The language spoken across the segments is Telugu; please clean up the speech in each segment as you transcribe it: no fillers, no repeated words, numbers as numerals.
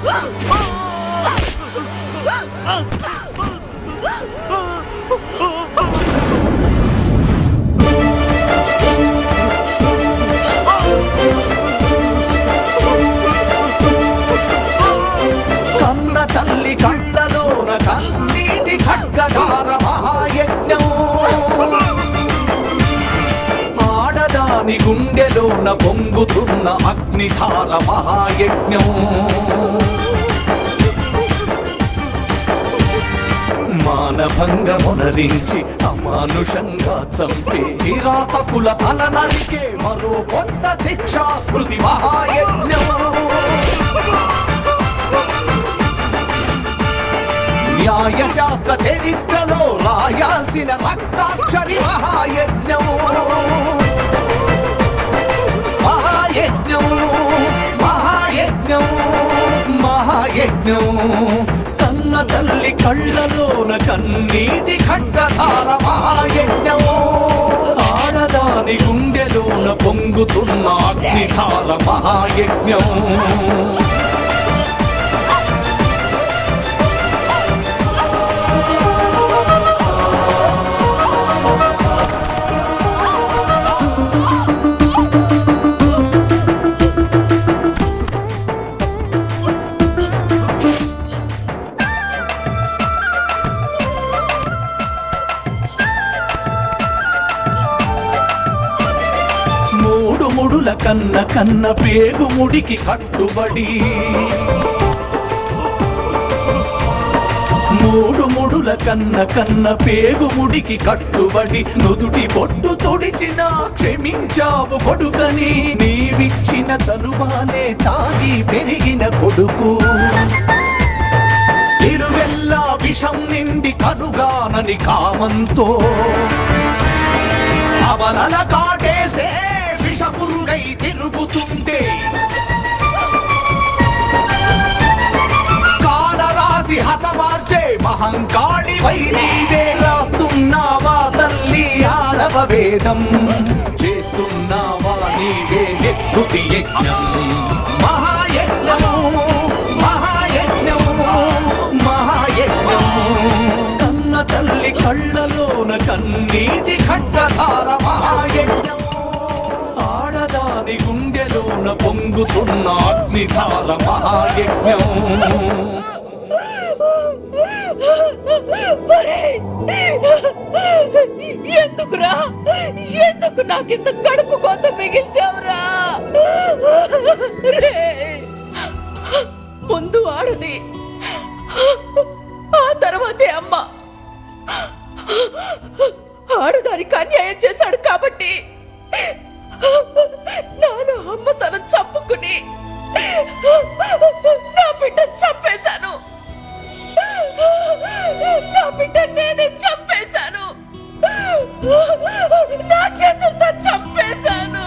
కన్న తల్లి కళ్ళలోన కన్నీటి ఖడ్గధార మహాయజ్ఞం, ఆడదాని గుండెలోన పొంగుతున్న అగ్నిధార మహాయజ్ఞం. మానభంగమునరించి అమానుషంగా చంపే కిరాతకుల తల నరికే మరో కొత్త శిక్షా స్మృతి మహాయజ్ఞం. న్యాయశాస్త్ర చరిత్రలో రాయాల్సిన రక్తాక్షరి మహాయజ్ఞం. మహాయజ్ఞం మహాయజ్ఞం మహాయజ్ఞం. కన్న తల్లి కళ్ళలోన కన్నీటి ఖడ్గధార మహాయజ్ఞం, ఆడదాని గుండెలోన పొంగుతున్న అగ్నిధార మహాయజ్ఞం. ముడుల కన్న కన్న పేగుముడికి కట్టుబడి, మూడుల కన్న కన్న పేగుముడికి కట్టుబడి, నుదుటి బొట్టు తొడిచిన క్షమించావు కొడుకని, నీవిచ్చిన చనుబాలే తాగి పెరిగిన కొడుకు. ఇరువెల్లా విషం నిండి కనుగానని కామంతో అవలల కాటేసే విషపురుగై తిరుగుతుంటే, కాలరాసి హతమార్చే మహంకాళివై నీవే రాస్తున్నావా తల్లి ఆరవ వేదం, చేస్తున్నావా నీవే నెత్తుటి యజ్ఞం. మహాయజ్ఞము మహాయజ్ఞం మహాయజ్ఞం. కన్న తల్లి కళ్ళలోన కన్నీటి ఖడ్గధార మహాయజ్ఞం, ఆడదాని గుండెలోన పొంగుతున్న అగ్నిధార మహాయజ్ఞం. ఎందుకురా, ఎందుకు నాకింత కడుపు కోత మిగిల్చావురా? ముందు ఆడది, ఆ తర్వాతే అమ్మ. ఆడదానికి అన్యాయం చేశాడు కాబట్టి నాన్న అమ్మ తన చంపుకుని నా బిడ్డ చంపేశాను. నా బిడ్డ నేనే చంపేశాను, నా చేతులతో చంపేశాను.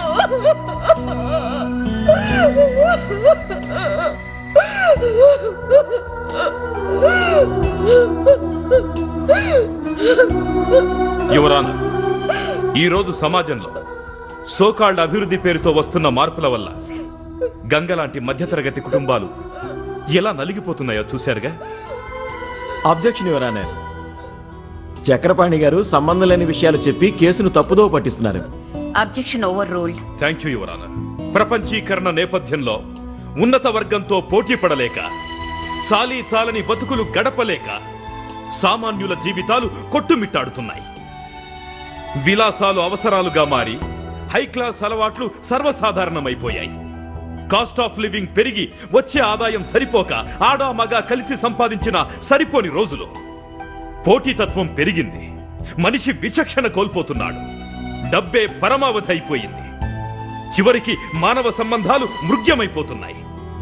యువరానా, ఈరోజు సమాజంలో సోకాల్డ్ అభివృద్ధి పేరుతో వస్తున్న మార్పుల వల్ల గంగలాంటి మధ్యతరగతి కుటుంబాలు ఎలా నలిగిపోతున్నాయో చూశారుగా. అబ్జెక్షన్ యువరానా. చక్రపాణి గారు సంబంధం లేని విషయాలు చెప్పి కేసును తప్పుదో పట్టిస్తున్నారు. Objection overruled. Thank you your honour. ప్రపంచీకరణ నేపథ్యంలో ఉన్నత వర్గంతో పోటీ పడలేక, చాలీ చాలని బతుకులు గడపలేక సామాన్యుల జీవితాలు కొట్టుమిట్టాడుతున్నాయి. విలాసాలు అవసరాలుగా మారి హై క్లాస్ అలవాట్లు సర్వసాధారణమైపోయాయి. కాస్ట్ ఆఫ్ లివింగ్ పెరిగి వచ్చే ఆదాయం సరిపోక ఆడా మగ కలిసి సంపాదించిన సరిపోని రోజులు. పోటీతత్వం పెరిగింది, మనిషి విచక్షణ కోల్పోతున్నాడు, డబ్బే పరమావధి అయిపోయింది. చివరికి మానవ సంబంధాలు మృగ్యమైపోతున్నాయి.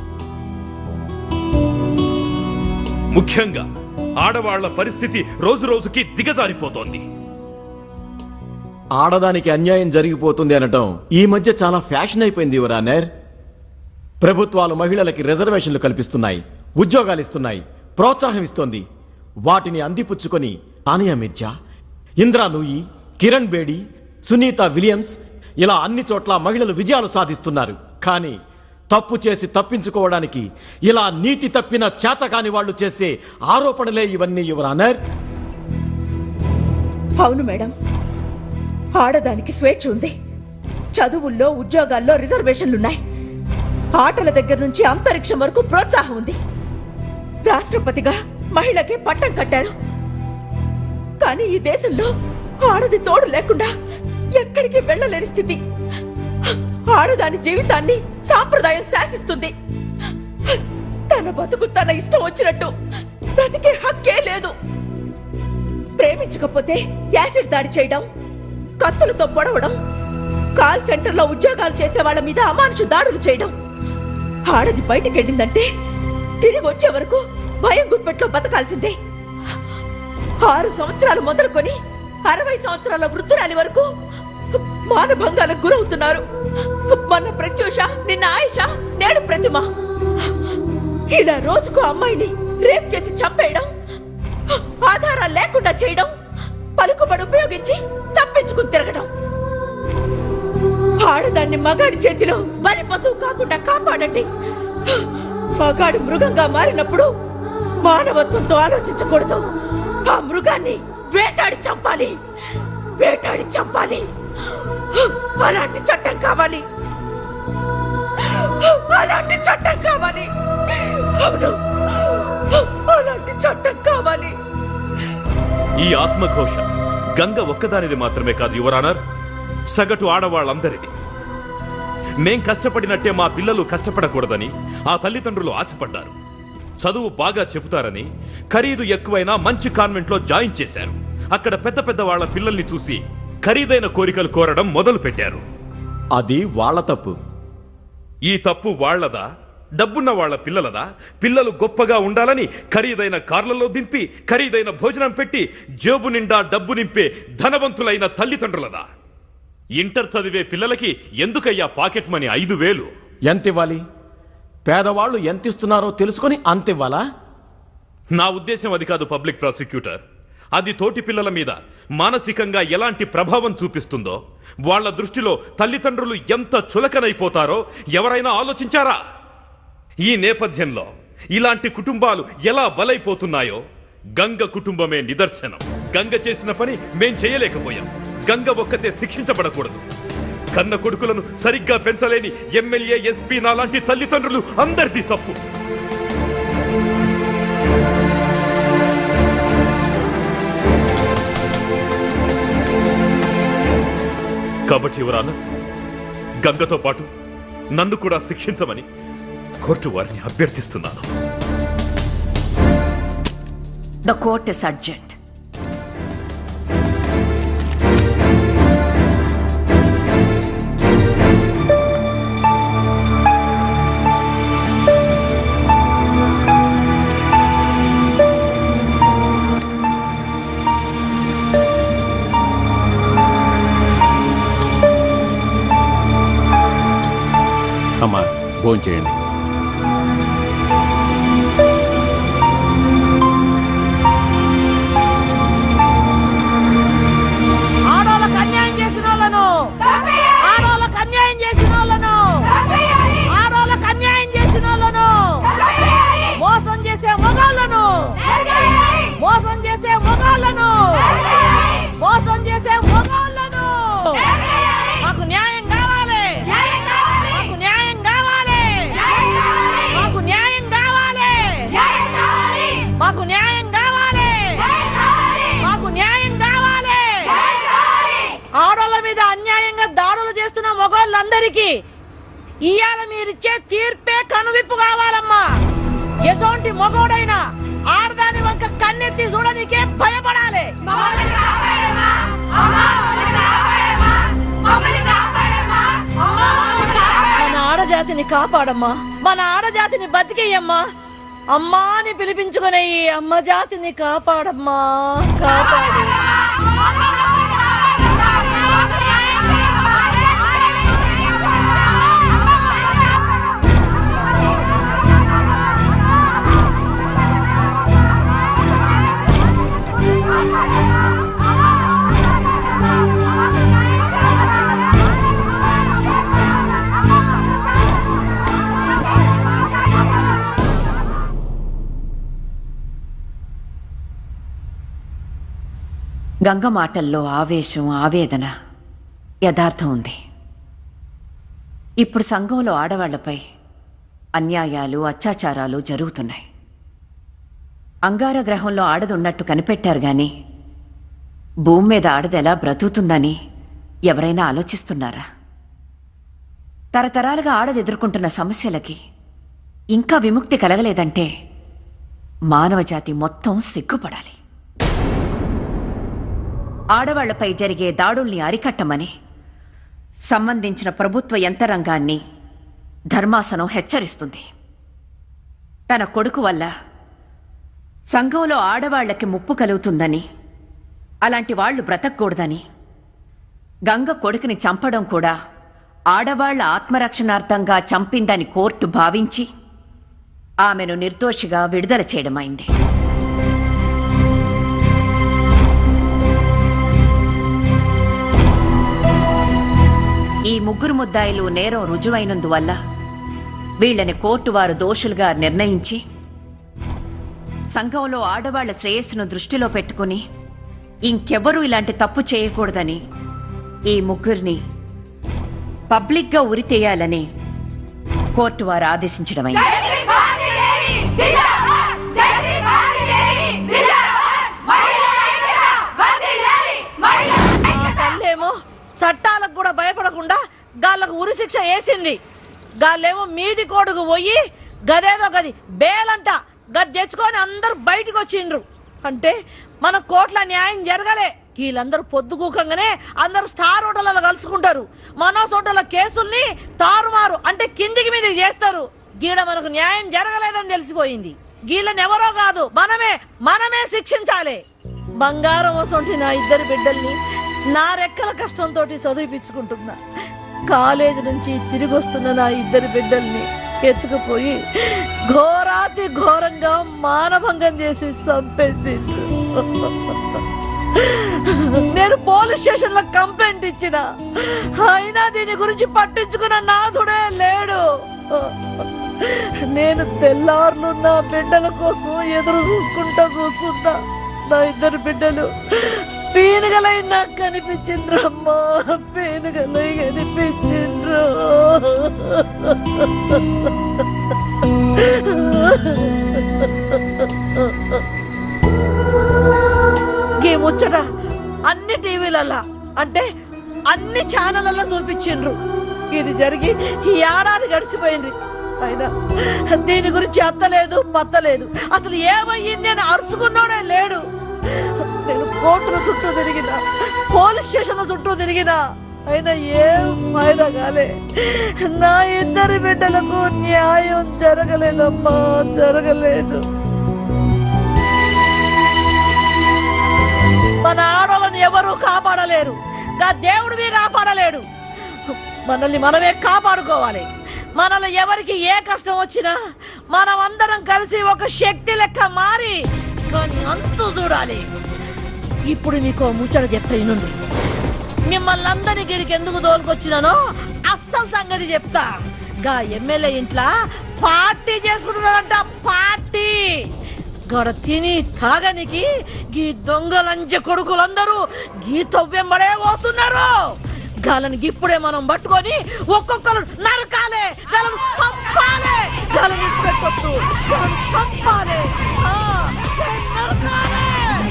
ముఖ్యంగా ఆడవాళ్ల పరిస్థితి రోజు రోజుకి దిగజారిపోతోంది. ఆడదానికి అన్యాయం జరిగిపోతుంది అనటం ఈ మధ్య చాలా ఫ్యాషన్ అయిపోయింది యువరానర్. ప్రభుత్వాలు మహిళలకి రిజర్వేషన్లు కల్పిస్తున్నాయి, ఉద్యోగాలు ఇస్తున్నాయి, ప్రోత్సాహం ఇస్తోంది. వాటిని అందిపుచ్చుకొని ఆనియా మిర్జా, ఇంద్రా నూయి, కిరణ్ బేడి, సునీత విలియమ్స్ ఇలా అన్ని చోట్ల మహిళలు విజయాలు సాధిస్తున్నారు. కానీ తప్పు చేసి తప్పించుకోవడానికి ఇలా నీతి తప్పిన చేతకాని వాళ్ళు చేసే ఆరోపణలే ఇవన్నీ, యువర్ ఆనర్. అవును మేడం, ఆడదానికి స్వేచ్ఛ ఉంది. చదువుల్లో, ఉద్యోగాల్లో రిజర్వేషన్లున్నాయి. ఆటల దగ్గర నుంచి అంతరిక్షం వరకు ప్రోత్సాహం ఉంది. రాష్ట్రపతిగా మహిళకే పట్టం కట్టారు. కానీ ఈ దేశంలో ఆడది తోడు లేకుండా ఎక్కడికి వెళ్ళలేని స్థితి. ఆడదాని జీవితాన్ని సాంప్రదాయం శాసిస్తుంది. తన బతుకు తన ఇష్టం వచ్చినట్టు బ్రతికే హక్కే లేదు. ప్రేమించకపోతే యాసిడ్ దాడి చేయడం, కత్తులతో పొడవడం, కాల్ సెంటర్లో ఉద్యోగాలు చేసే వాళ్ళ మీద అమానుష దాడులు చేయడం. ఆడది బయటికి వెళ్ళిందంటే తిరిగి వచ్చే వరకు భయం గుప్పెట్లో బతకాల్సిందే. 6 సంవత్సరాలు మొదలుకొని 60 సంవత్సరాల వృద్ధురాలి వరకు మానభంగాలకు గురవుతున్నారు. మొన్న ప్రత్యూష, నిన్న ఆయిష, నేడు ప్రతిమ. ఇలా రోజుకు అమ్మాయిని రేప్ చేసి చంపేయడం, ఆధారాలు లేకుండా చేయడం, పలుకుబడి ఉపయోగించి తప్పించుకుని తిరగడం. ఆడదాన్ని మగాడి చేతిలో బలి పశువు కాకుండా కాపాడండి. మగాడు మృగంగా మారినప్పుడు మానవత్వంతో ఆలోచించకూడదు. ఆ మృగాన్ని వేటాడి చంపాలి, వేటాడి చంపాలి. అలాంటి చట్టం కావాలి, అలాంటి చట్టం కావాలి. అవును, అలాంటి చట్టం కావాలి. ఈ ఆత్మఘోష గంగ ఒక్కదానిది మాత్రమే కాదు యువర్ ఆనర్, సగటు ఆడవాళ్ళందరిది. మేం కష్టపడినట్టే మా పిల్లలు కష్టపడకూడదని ఆ తల్లిదండ్రులు ఆశపడ్డారు. చదువు బాగా చెబుతారని ఖరీదు ఎక్కువైనా మంచి కాన్వెంట్లో జాయిన్ చేశారు. అక్కడ పెద్ద పెద్ద వాళ్ల పిల్లల్ని చూసి ఖరీదైన కోరికలు కోరడం మొదలు పెట్టారు. అది వాళ్ళ తప్పు. ఈ తప్పు వాళ్లదా, డబ్బున్న వాళ్ల పిల్లలదా? పిల్లలు గొప్పగా ఉండాలని ఖరీదైన కార్లలో దింపి ఖరీదైన భోజనం పెట్టి జేబు నిండా డబ్బు నింపే ధనవంతులైన తల్లిదండ్రులదా? ఇంటర్ చదివే పిల్లలకి ఎందుకయ్యా పాకెట్ మనీ 5,000? ఎంతివ్వాలి? పేదవాళ్ళు ఎంతిస్తున్నారో తెలుసుకొని అంతివ్వాలా? నా ఉద్దేశం అది కాదు పబ్లిక్ ప్రాసిక్యూటర్. అది తోటి పిల్లల మీద మానసికంగా ఎలాంటి ప్రభావం చూపిస్తుందో, వాళ్ల దృష్టిలో తల్లిదండ్రులు ఎంత చులకనైపోతారో ఎవరైనా ఆలోచించారా? ఈ నేపథ్యంలో ఇలాంటి కుటుంబాలు ఎలా బలైపోతున్నాయో గంగ కుటుంబమే నిదర్శనం. గంగ చేసిన పని మేం చేయలేకపోయాం. గంగ ఒక్కతే శిక్షించబడకూడదు. కన్న కొడుకులను సరిగ్గా పెంచలేని ఎమ్మెల్యే, ఎస్పీ నాలాంటి తల్లిదండ్రులు అందరిది తప్పు. కాబట్టి యువరాన, గంగతో పాటు నన్ను కూడా శిక్షించమని కోర్టు వారిని అభ్యర్థిస్తున్నాను. The court is urgent. అమ్మా, భోజనం చేయండి. ఆడోళ్ళకు అన్యాయం చేసిన వాళ్ళను, ఆడోళ్ళకు అన్యాయం చేసిన వాళ్ళను, ఆడోళ్ళకు అన్యాయం చేసిన వాళ్ళను, మోసం చేసే మగాళ్ళను, మోసం చేసే మగాళ్ళను, మోసం చేసే మగాళ్ళను. మాకు న్యాయం కావాలి, మాకు న్యాయం కావాలి, మాకు న్యాయం కావాలి, మాకు న్యాయం కావాలి, మాకు న్యాయం కావాలి. ఆడోళ్ళ మీద అన్యాయంగా దాడులు చేస్తున్న మగవాళ్ళందరికీ ఇవాళ మీరిచ్చే తీర్పే కనువిప్పు కావాలమ్మా. ఎసోంటి మగోడైనా ఆడదాని వంక కన్నెత్తి చూడనీకే భయపడాలి. మన ఆడజాతిని కాపాడమ్మా, మన ఆడజాతిని బతికేయమ్మా. అమ్మా అని పిలిపించుకునే ఈ అమ్మ జాతిని కాపాడమ్మా, కాపాడు. గంగ మాటల్లో ఆవేశం, ఆవేదన, యథార్థం ఉంది. ఇప్పుడు సంఘంలో ఆడవాళ్లపై అన్యాయాలు, అత్యాచారాలు జరుగుతున్నాయి. అంగార గ్రహంలో ఆడదున్నట్టు కనిపెట్టారు గాని భూమి మీద ఆడదెలా బ్రతుకుతుందని ఎవరైనా ఆలోచిస్తున్నారా? తరతరాలుగా ఆడది ఎదుర్కొంటున్న సమస్యలకి ఇంకా విముక్తి కలగలేదంటే మానవజాతి మొత్తం సిగ్గుపడాలి. ఆడవాళ్లపై జరిగే దాడుల్ని అరికట్టమని సంబంధించిన ప్రభుత్వ యంత్రాంగాన్ని ధర్మాసనం హెచ్చరిస్తుంది. తన కొడుకు వల్ల సంఘంలో ఆడవాళ్లకి ముప్పు కలుగుతుందని, అలాంటి వాళ్లు బ్రతకూడదని, గంగ కొడుకుని చంపడం కూడా ఆడవాళ్ల ఆత్మరక్షణార్థంగా చంపిందని కోర్టు భావించి ఆమెను నిర్దోషిగా విడుదల చేయడమైంది. ఈ ముగ్గురు ముద్దాయిలు నేరం రుజువైనందువల్ల వీళ్లని కోర్టు వారు దోషులుగా నిర్ణయించి సంఘంలో ఆడవాళ్ల శ్రేయస్సును దృష్టిలో పెట్టుకుని ఇంకెవ్వరూ ఇలాంటి తప్పు చేయకూడదని ఈ ముగ్గురిని పబ్లిక్గా ఉరితేయాలని కోర్టు వారు ఆదేశించడమైంది. తల్లేమో చట్టాలకు కూడా భయపడకుండా గాళ్ళకు ఉరి శిక్ష వేసింది. గాళ్ళేమో మీది కొడుకు పోయి గదేదో గది బేలంట గది తెచ్చుకొని అందరూ బయటకు వచ్చిండ్రు. అంటే మన కోట్ల న్యాయం జరగలే. వీళ్ళందరూ పొద్దుగూకంగానే అందరు స్టార్ హోటళ్లలో కలుసుకుంటారు. మనోజ్ హోటళ్ల కేసుల్ని తారుమారు అంటే కిందికి మీదకి చేస్తారు. గీడ మనకు న్యాయం జరగలేదని తెలిసిపోయింది. గీళ్ళని ఎవరో కాదు మనమే శిక్షించాలి. బంగారం వసంటి నా ఇద్దరు బిడ్డల్ని నా రెక్కల కష్టంతో చదివిపించుకుంటున్నా. కాలేజీ నుంచి తిరిగి వస్తున్న నా ఇద్దరు బిడ్డల్ని ఎత్తుకుపోయి ఘోరాతి ఘోరంగా మానభంగం చేసి చంపేసిండ్రు. నేను పోలీస్ స్టేషన్ లో కంప్లైంట్ ఇచ్చిన, అయినా దీని గురించి పట్టించుకున్న నాథుడే లేడు. నేను తెల్లార్లు నా బిడ్డల కోసం ఎదురు చూసుకుంటా కూర్చున్నా. నా ఇద్దరు బిడ్డలు పీనుగలై నాకు కనిపించిండ్రమ్మా, పీనుగలై కనిపించిండ్రు. ఈ ముచ్చట అన్ని టీవీలల్లా అంటే అన్ని ఛానళ్ళల్లో చూపించిండ్రు. ఇది జరిగి ఈ ఏడాది గడిచిపోయింది. అయినా దీని గురించి అత్తలేదు పత్తలేదు. అసలు ఏమయ్యింది అని అరుచుకున్నాడే లేడు. నేను కోర్టుల చుట్టూ తిరిగినా, పోలీస్ స్టేషన్ల చుట్టూ తిరిగినా, అయినా ఏం ఫైదా కాలే. నా ఇద్దరి బిడ్డలకు న్యాయం జరగలేదమ్మా, జరగలేదు. మన ఆడవాళ్ళని ఎవరూ కాపాడలేరు, నా దేవుడివి కాపాడలేడు. మనల్ని మనమే కాపాడుకోవాలి. మనల్ని ఎవరికి ఏ కష్టం వచ్చినా మనం అందరం కలిసి ఒక శక్తి లెక్క మారి కానీ అంతు చూడాలి. ఇప్పుడు మీకు ముచ్చట చెప్తా ఇనుండి. మిమ్మల్ని అందరి గిడికి ఎందుకు తోలుకొచ్చినానో అస్సలు సంగతి చెప్తా. గా ఎమ్మెల్యే ఇంట్లో పార్టీ చేసుకుంటున్నారంట. పార్టీ గడ తిని తాగనికి గీ దొంగలంజ కొడుకులందరూ గీ తవ్వెంబడే పోతున్నారు. గాలని ఇప్పుడే మనం పట్టుకొని ఒక్కొక్కరు నరకాలే, గాలను చంపాలే, గాలని పెట్టొద్దు, గాలను చంపాలే, నరకాలే.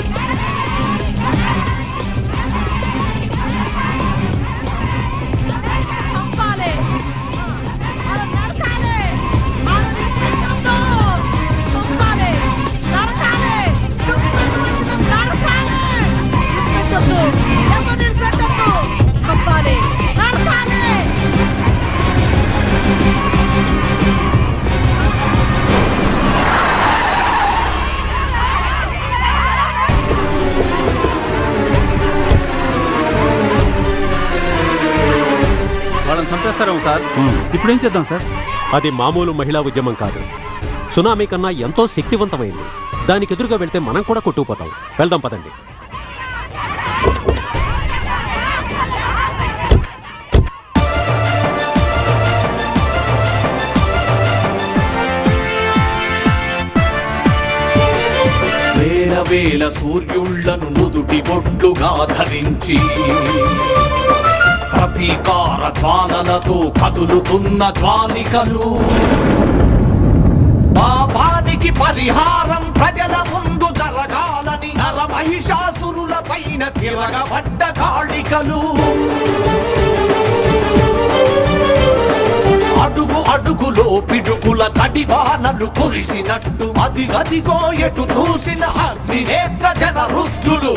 వాళ్ళని చంపేస్తారేమో సార్. ఇప్పుడేం చేద్దాం సార్? అది మామూలు మహిళా ఉద్యమం కాదు, సునామీ కన్నా ఎంతో శక్తివంతమైంది. దానికి ఎదురుగా వెళ్తే మనం కూడా కొట్టుకుపోతాం. వెళ్దాం పదండి. వేల సూర్యుళ్లను నుదుటి బొట్లుగా ధరించి ప్రతీకార జ్వాలలతో కదులుతున్న జ్వాలికలు పాపానికి పరిహారం ప్రజల ముందు జరగాలని నరమహిషాసురుల పైన తిరగబడ్డ కాళికలు అడుగు అడుగులో పిడుగుల తడివానలు కురిసినట్టు అదిగదిగో ఎటు చూసిన అగ్నినేత్ర జన రుద్రులు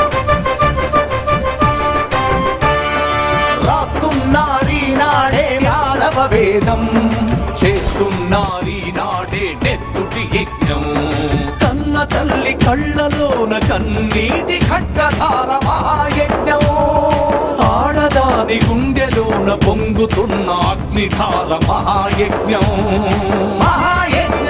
రాస్తున్నారీ నాడే మానవ వేదం చేస్తున్నారీ నాడే నెత్తుటి యజ్ఞం కన్న తల్లి కళ్ళలోన కన్నీటి ఖడ్గధార మహాయజ్ఞం ఆడదాని గుండెలోన పొంగుతున్న అగ్నిధార మహాయజ్ఞం మహాయజ్ఞం